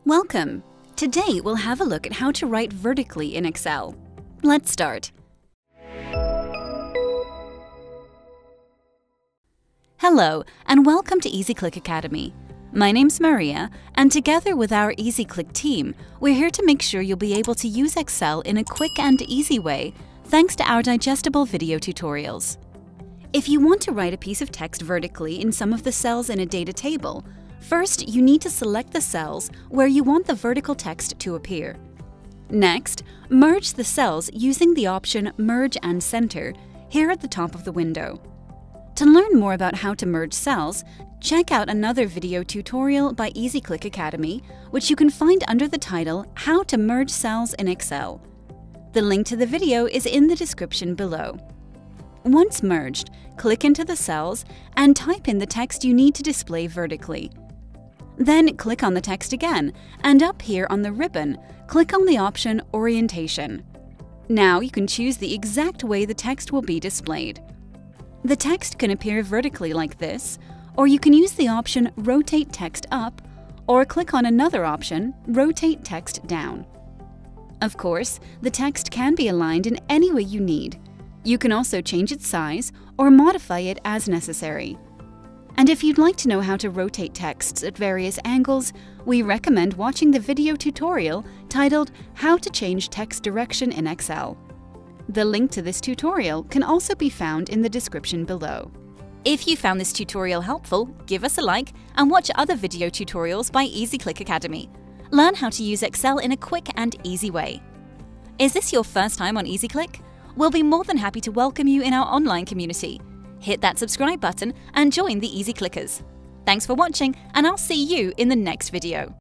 Welcome! Today we'll have a look at how to write vertically in Excel. Let's start. Hello, and welcome to EasyClick Academy. My name's Maria, and together with our EasyClick team, we're here to make sure you'll be able to use Excel in a quick and easy way, thanks to our digestible video tutorials. If you want to write a piece of text vertically in some of the cells in a data table, first, you need to select the cells where you want the vertical text to appear. Next, merge the cells using the option Merge and Center here at the top of the window. To learn more about how to merge cells, check out another video tutorial by EasyClick Academy, which you can find under the title How to Merge Cells in Excel. The link to the video is in the description below. Once merged, click into the cells and type in the text you need to display vertically. Then click on the text again, and up here on the ribbon, click on the option Orientation. Now you can choose the exact way the text will be displayed. The text can appear vertically like this, or you can use the option Rotate Text Up, or click on another option, Rotate Text Down. Of course, the text can be aligned in any way you need. You can also change its size or modify it as necessary. And if you'd like to know how to rotate texts at various angles, we recommend watching the video tutorial titled How to Change Text Direction in Excel. The link to this tutorial can also be found in the description below. If you found this tutorial helpful, give us a like and watch other video tutorials by EasyClick Academy. Learn how to use Excel in a quick and easy way. Is this your first time on EasyClick? We'll be more than happy to welcome you in our online community. Hit that subscribe button and join the Easy Clickers. Thanks for watching, and I'll see you in the next video.